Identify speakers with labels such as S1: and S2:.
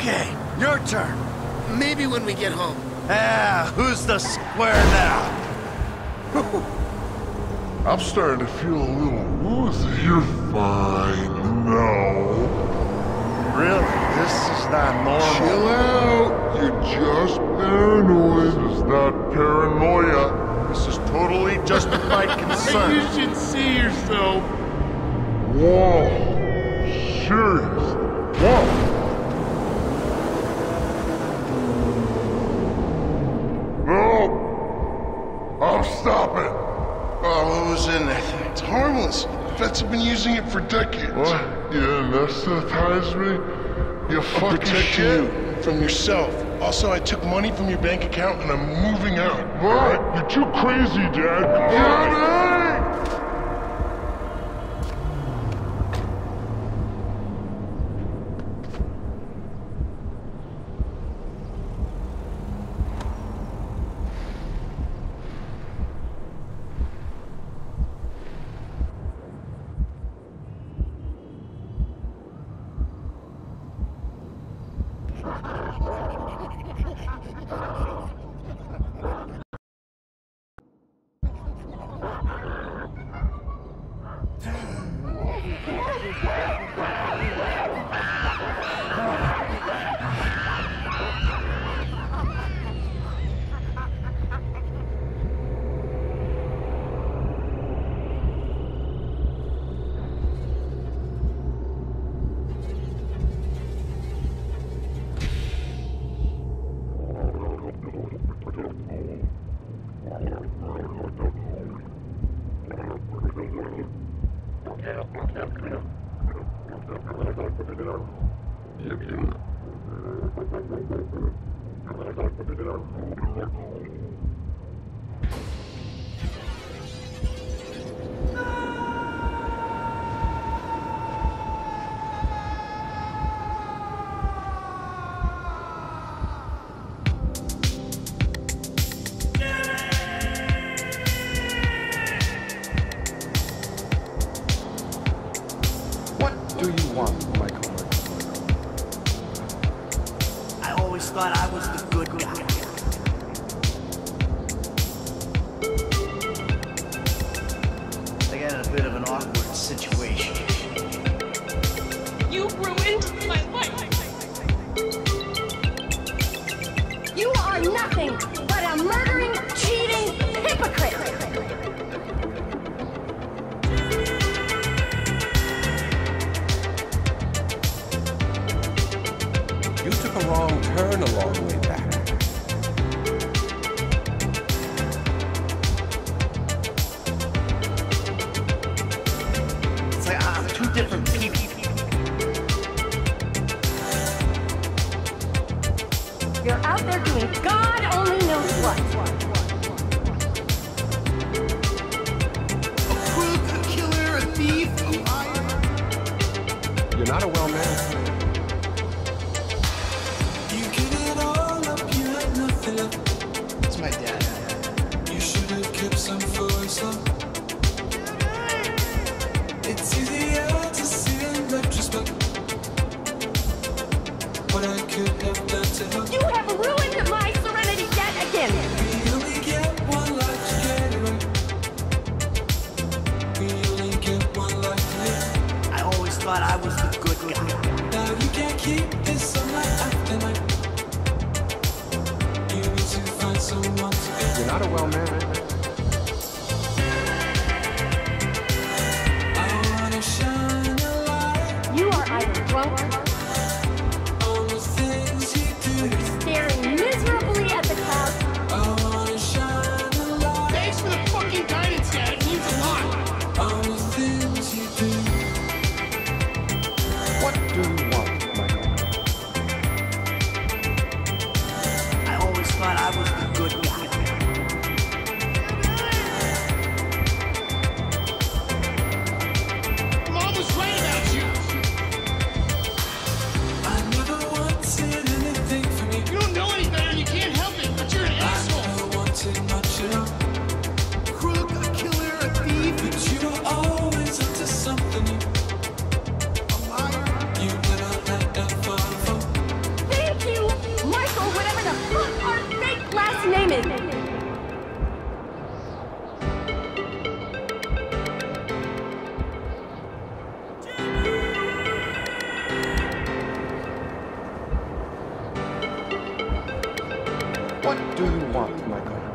S1: Okay, your turn.
S2: Maybe when we get home.
S1: Ah, who's the square now?
S3: I'm starting to feel a little woozy. You're fine now.
S1: Really? This is not normal.
S3: Chill out. You're just paranoid. This is not paranoia.
S1: This is totally justified concern.
S2: You should see yourself.
S3: Whoa. Serious. Whoa. No! I'm stopping!
S4: Oh, what was in that thing? It's harmless. Vets have been using it for decades.
S3: What? You anesthetize me? You fucking
S4: Protect
S3: shit?
S4: you from yourself. Also, I took money from your bank account and I'm moving out.
S3: What? You're too crazy, Dad. Daddy!
S1: I always thought I was the good guy. I got in a bit of an awkward situation.
S5: You ruined my life.
S6: You are nothing but a murdering, cheating hypocrite!
S7: You took a wrong turn a long way back.
S1: It's like I'm two different people.
S6: You're out there doing God only knows what.
S2: A crook, a killer, a thief, a liar.
S7: You're not a well man.
S2: It's my dad.
S8: You should have kept some for yourself. It's easier to see in retrospect what I could have done to help.
S6: You have ruined my serenity yet again!
S8: We only get one life to get it right. We only get one life to live.
S1: I always thought I was the good guy.
S8: Now you can't keep this on night after night. You need to find someone to be.
S7: You're not a well man.
S8: I wanna shine a light
S6: You are either drunk,
S8: on the things you do.
S6: staring miserably at the clouds,
S8: I wanna shine a light
S2: Thanks for the fucking guidance, Dad. It means a lot.
S8: on the things you do.
S7: What do you want, Michael?
S1: I always thought I was the good guy.
S7: What do you want, Michael?